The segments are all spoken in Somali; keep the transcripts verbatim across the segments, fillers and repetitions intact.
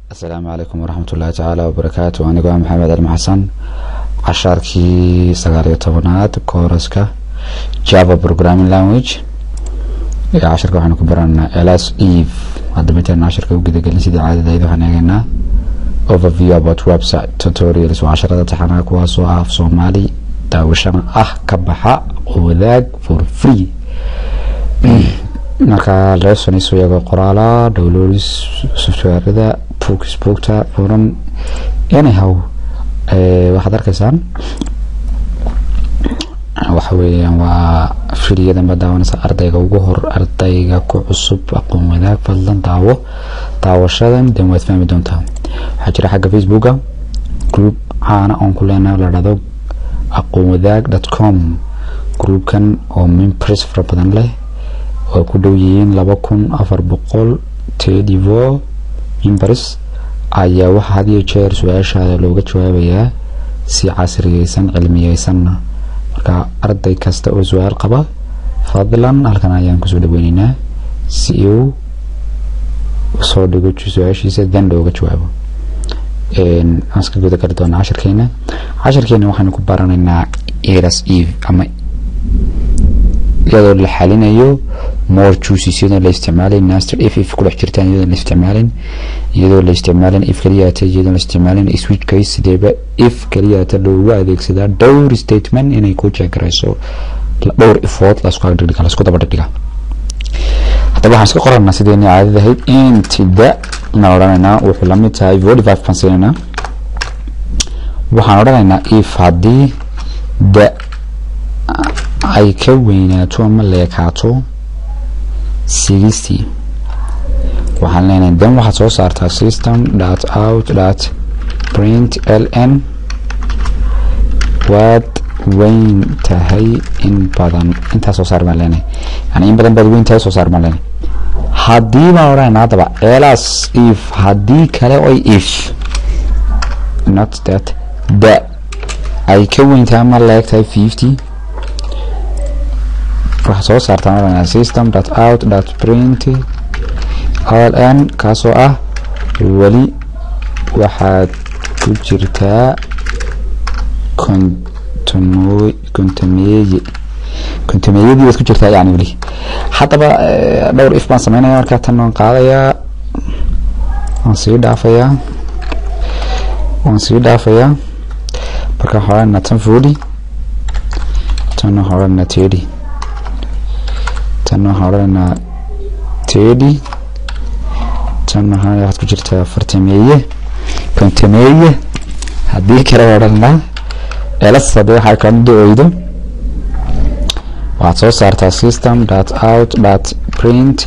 السلام عليكم ورحمة الله تعالى وبركاته. أنا قام محمد المحسن عشاركي سقالية طبنات كورسكا جافا بروجرامين لانجويج عشركة وحنا كبرنا إلاس إيف هذا متى عشركة وكذا قلنا سيدي عادة إذا حنا قلنا overview about website tutorials وعشرة تحنا كواسو عف صومالي داوشنا أح كبحة وذاك for free marka la soo yago qoraala downloads software-da focus bookta furan anyhow ee waxa darkaysaan waxa weeyaan waa fiiliyada madaawanaysa ardayga ugu hor ardayga ku cusub aqoon wadaag fadlan daawo daawashadan dan waad fahmi doontaa waxa jira xagga Facebook group caana on ku leenahay la dhado aqoon wadaag dot com groupkan oo members fara badan leh oo ku dhow yihiin laba kun afar boqol tedivo members ayaa waxa had iyo jeer su'aashaada looga jawaabayaa si casriyeysan cilmiyeysan marka arday kasta oo su'aal qaba fadlan halkan ayaan ku soo dhaweynaynaa si uu soo dhigo su'aashiisa dan looga jawaabo een aska guda kala doona casharkeena casharkeena waxaan ku baranaynaa Eras Eve ama iyadoo la xalinayo more choices iyadoo la isticmaalay master if if kula jirtaan iyadoo la isticmaalay iyadoo la isticmaalay if kaliya ta iyadoo la isticmaalay switch case sideeba if kaliya ta loogu adeegsadaa dhowr statement inay ku jeekarayso dhowr effort la isku dhigay la isku daba dhigay hadaba waxaan iska qoranaa sideen caadada ahayd intida noorana wuxuu la mid tahay forty-five percent waxaan oranaynaa if hadii da ay ka weynaato ama leekaato sixty waxaan leenahay dan waxa soo saartaa system.out.println waad weyn tahay in badan inta soo saar ma leenahay yani in badan baad weyn tahay soo saar ma leenahay hadii ma oranaa hadaba else if hadii kale oo if not that da ay ka weyn tahay ama leektahay fifty waxa soo saartaa system.out.println kaasoo ah wali waxaad ku jirtaa kontomoy kontomeeye kontomeeyadii waad ku jirtaa yani wali hadaba dhowr if baan sameynaya marka tan waan qaadayaa waan sii dhaafayaa waan sii dhaafayaa marka horena tan forty tan horena thirty tano horena thirty tano horena waxaad ku jirtaa afartameeye kontomeeye haddii kale odhanna elas haddii waxaa ka dhacaydo waxaad soo saartaa system.out.print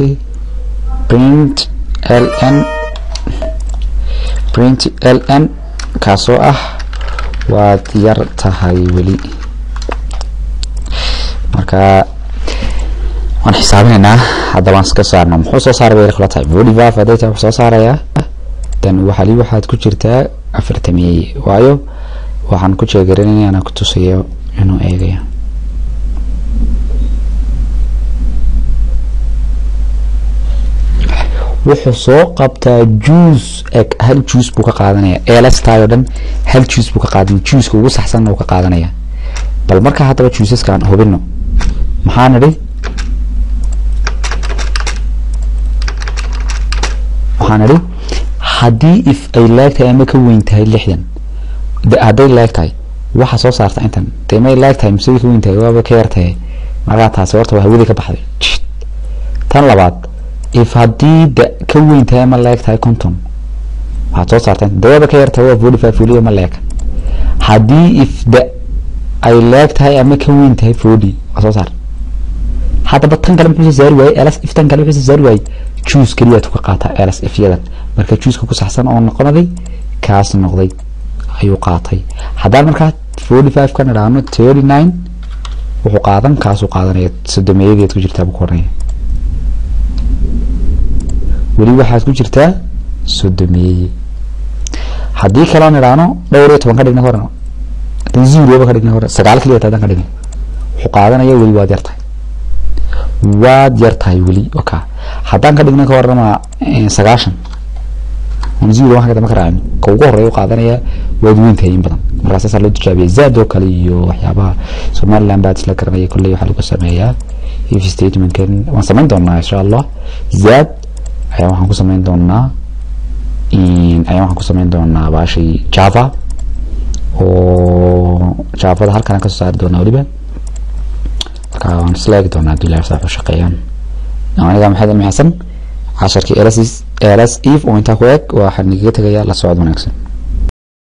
println println kaasoo ah waad yar tahay weli marka waan xisaabinaynaa hadda waan iska saarno muxuu soo saaray way kala tahay forty-five haday tahay soo saaraya tan waxa li waxaad ku jirtaa afartameeye waayo waxaan ku jeegarinaynaa inaan ku tusayo inuu eegayo wuxuu soo qabtaa juice ek hal juice buu ka qaadanaya elas tayo dhan hal juice buu ka qaadanaya juice ugu saxsan uu ka qaadanaya bal marka hadaba juices kan hubino maxaan nidhi waxaan nidhi haddii if ay leegtahay ama ka weyn tahay lixdan hadday leegtahay waxa soo saarta intan dee may leegtahay mise ka weyn tahay waaba ka yartahay markaa taasi horta waa hawada ka baxday tan labaad if haddii da ka weyn tahay ama leegtahay konton waxaad soo saarta intan dee waaba ka yartahay waa forty-five weliba ma leeg haddii if da ay leegtahay ama ka weyn tahay forty waa soo saar haddaba tan kale muxuu saari waayey elas if tan kale muxuu saari waayey choose kaliya ka qaata elas if yadan marka choose ku saxsan oo noqonaday kaas noqday ayuu qaatay haddaan marka forty-five kan dhaano thirty-nine wuxuu qaadan kaas uu qaadanaya sodomeeyadeed ku jirtaa buu koranaya wali waxaad ku jirtaa sodomeeye haddii kale aan dhaano dhowr iyo toban ka dhigna horna tan zero ba ka dhigna horna sagaal kaliya tadan ka dhigna wuxuu qaadanaya wali waad yartahay waad yartahay wali oka haddaan ka dhigna ka warrama sagaashan on zero waxa ka makaraan ka ugu horeeyo qaadanaya waadweynta in badan markaas asaa loo tijaabiyay zaad oo kale iyo waxyaabaha Somaliland baad isla garanayay kulli waxa lagu sameeyaa if statement kan waan samayn doonaa insha Allah zaad ayaa waxaan ku samayn doonaa in ayaa waxaan ku samayn doonaa baashi Java oo Java da halkan ka soo saar doonaa waliba marka waan isla doonaa dilaa sax shaqeeyaan aniga maxamed maxsan عشرة كي إلس إلس إف وأنت كويك وحنيجي تجي لا صعود ونكسر